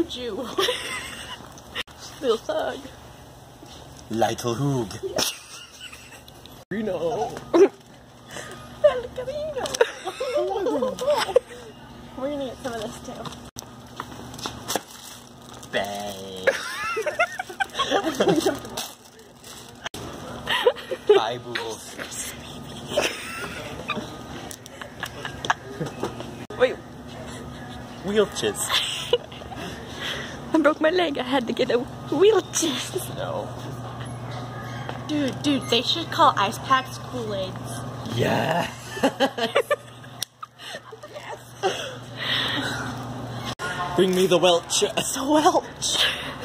don't you? Little thug. Little hoog. Reno. We're gonna get some of this too. Bang. Hi, Boobles. Wait. Wheelches. I broke my leg. I had to get a wheelchair. No. Dude, they should call ice packs Kool-Aids. Yeah. Bring me the Welch. The Welch.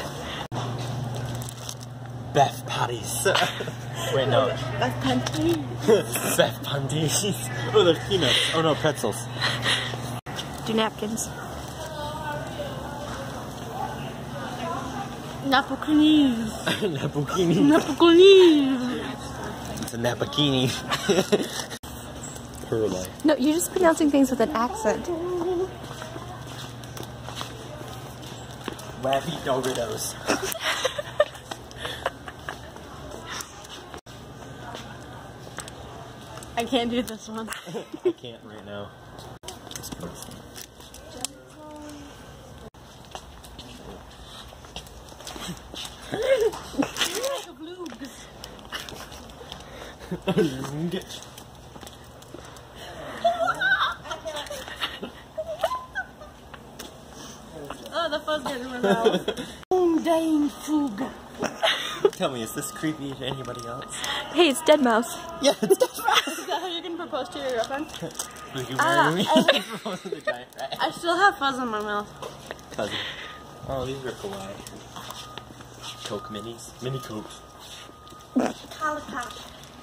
Beth patties. Wait, no. That's panties. Beth panties. Oh, they're peanuts. Oh no, pretzels. Do napkins. Napokinis. Napukini. Napokinis. It's a napakini. Perlite. No, you're just pronouncing things with an accent. Wappy Doritos. I can't do this one. I can't right now. Oh, the fuzz got in my mouth. Oh, dang foog. Tell me, is this creepy to anybody else? Hey, it's Dead Mouse. Yeah, it's Dead Mouse. Is that how you can propose to your girlfriend? Will you marry me? I still have fuzz in my mouth. Cousin. Oh, these are kawaii. Coke minis. Mini Cokes. Lollipop.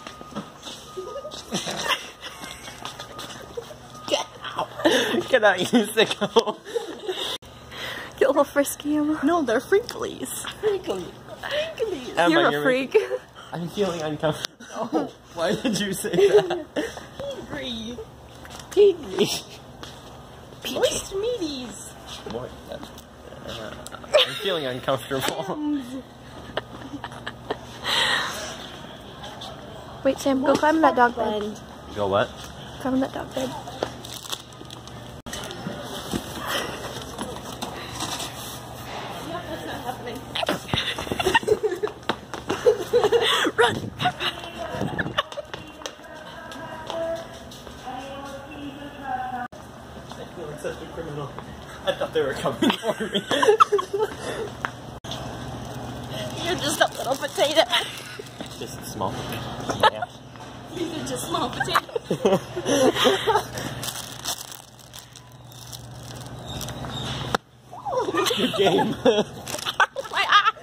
Get out. Get out, you sicko. Get a little frisky. No, they're freaklies. Freaklies. Emma, You're a freak. I'm feeling uncomfortable. Oh, why did you say that? Pigry. Piggy. Moist meaties. Boy, I'm feeling uncomfortable. Wait, Sam, go climb in that dog bed. Go what? Climb in that dog bed. That's not happening. Run! I feel like such a criminal. I thought they were coming for me. You're just a little potato. Just small. Yeah. These are just small potatoes. Good game. My eye!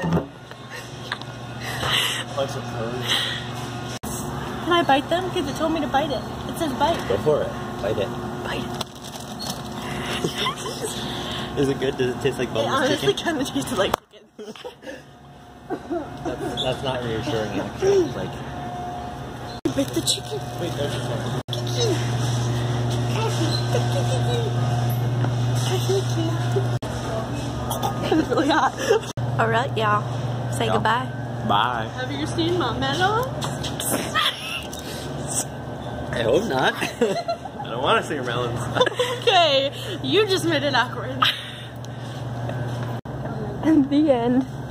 Bunch of birds. Can I bite them? Because it told me to bite it. It says bite. Go for it. Bite it. Bite it. Is it good? Does it taste like It boneless honestly chicken? kind of tasted like chicken. That's not reassuring, actually. Like, Bit the chicken. wait, there's just one. It's really hot. Alright, y'all. Say Yeah. goodbye. Bye. Have you seen my melons? I hope not. I don't want to see your melons. Okay, you just made it awkward. The end.